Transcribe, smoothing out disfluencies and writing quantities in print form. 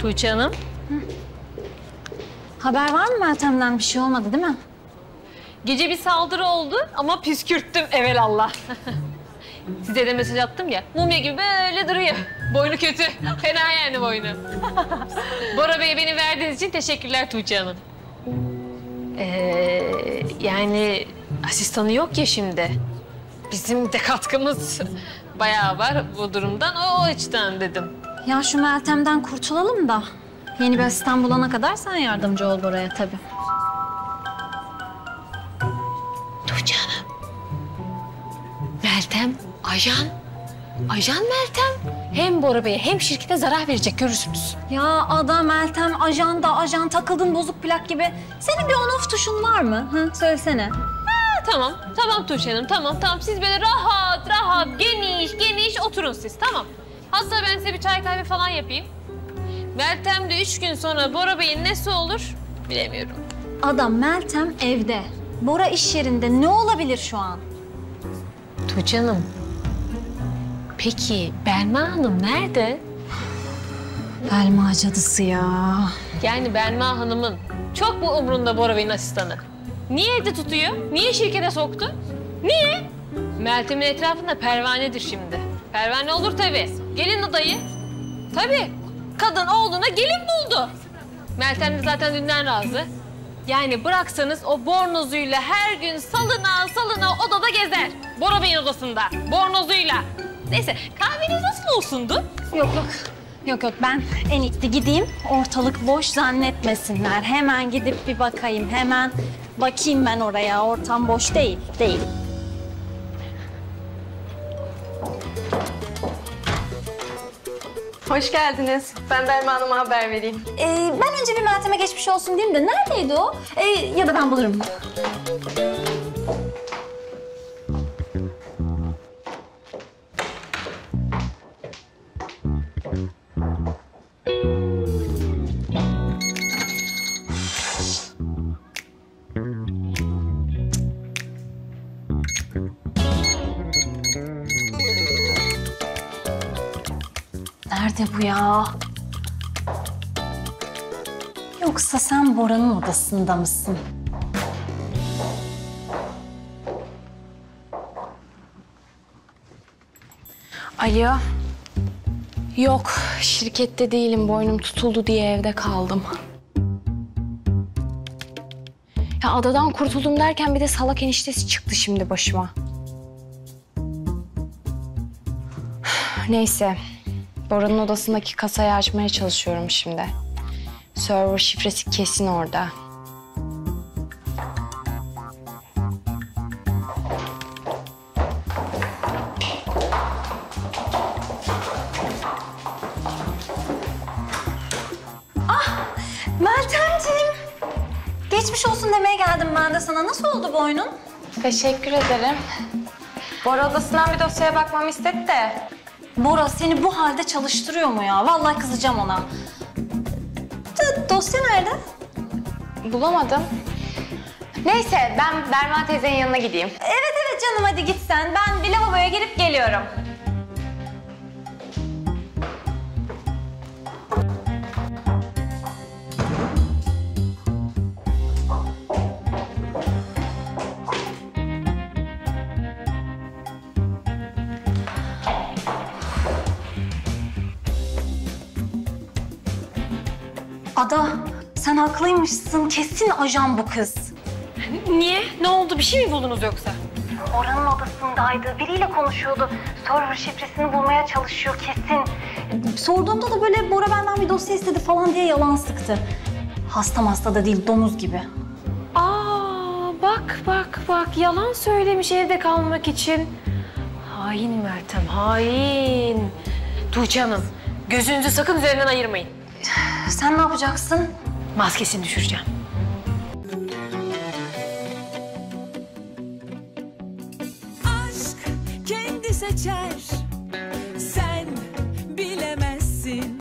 Tuğçe Hanım. Haber var mı Meltem'den? Bir şey olmadı değil mi? Gece bir saldırı oldu ama püskürttüm evelallah. Size de mesaj attım ya, mumya gibi böyle duruyor. Boynu kötü, fena yani boynu. Bora Bey'e beni verdiğiniz için teşekkürler Tuğçe Hanım. Yani asistanı yok ya şimdi. Bizim de katkımız bayağı var bu durumdan, o açıdan dedim. Ya şu Meltem'den kurtulalım da yeni bir asistan bulana kadar sen yardımcı ol Bora'ya tabii. Tuğçe Hanım. Meltem, ajan. Ajan Meltem. Hem Bora Bey'e hem şirkete zarar verecek, görürsünüz. Ya ada Meltem, ajan da ajan, takıldın bozuk plak gibi. Senin bir on-off tuşun var mı? Hı, söylesene. Tamam, tamam Tuğçe Hanım, tamam. Siz böyle rahat, geniş oturun siz, tamam. Hatta ben size bir çay kahve falan yapayım. Meltem de 3 gün sonra Bora Bey'in nesi olur bilemiyorum. Adam Meltem evde. Bora iş yerinde. Ne olabilir şu an? Tuğçe Hanım, peki Belma Hanım nerede? Belma cadısı ya. Yani Belma Hanım'ın çok mu umrunda Bora Bey'in asistanı? Niye evde tutuyor? Niye şirkete soktu? Niye? Meltem'in etrafında pervanedir şimdi. Pervane olur tabii. Gelin adayı. Tabii. Kadın oğluna gelin buldu. Meltem de zaten dünden razı. Yani bıraksanız o bornozuyla her gün salına odada gezer. Bora Bey'in odasında. Bornozuyla. Neyse, kahveniz nasıl olsundu? Yok ben en iyisi gideyim. Ortalık boş zannetmesinler. Hemen gidip bir bakayım. Hemen bakayım ben oraya. Ortam boş değil. Hoş geldiniz. Ben Belma Hanım'a haber vereyim. Ben önce bir Meltem'e geçmiş olsun diyeyim de neredeydi o? Ya da ben bulurum. Nerede bu ya? Yoksa sen Bora'nın odasında mısın? Alo. Yok, şirkette değilim. Boynum tutuldu diye evde kaldım. Ya adadan kurtuldum derken bir de salak eniştesi çıktı şimdi başıma. Neyse. Bora'nın odasındaki kasayı açmaya çalışıyorum şimdi. Server şifresi kesin orada. Meltemciğim. Geçmiş olsun demeye geldim ben de sana. Nasıl oldu boynun? Teşekkür ederim. Bora odasından bir dosyaya bakmamı istedi de. Bora seni bu halde çalıştırıyor mu ya? Vallahi kızacağım ona. Dosya nerede? Bulamadım. Neyse ben Berma teyzenin yanına gideyim. Evet canım hadi git sen. Ben bir lavaboya girip geliyorum. Ada, sen haklıymışsın. Kesin ajan bu kız. Niye? Ne oldu? Bir şey mi buldunuz yoksa? Bora'nın odasındaydı. Biriyle konuşuyordu. Server şifresini bulmaya çalışıyor kesin. Sorduğumda da böyle Bora benden bir dosya istedi falan diye yalan sıktı. Hasta da değil, domuz gibi. Aa, bak. Yalan söylemiş evde kalmak için. Hain Meltem, hain. Tuğçe Hanım, gözünüzü sakın üzerinden ayırmayın. Sen ne yapacaksın? Maskesini düşüreceğim. Aşk kendi seçer.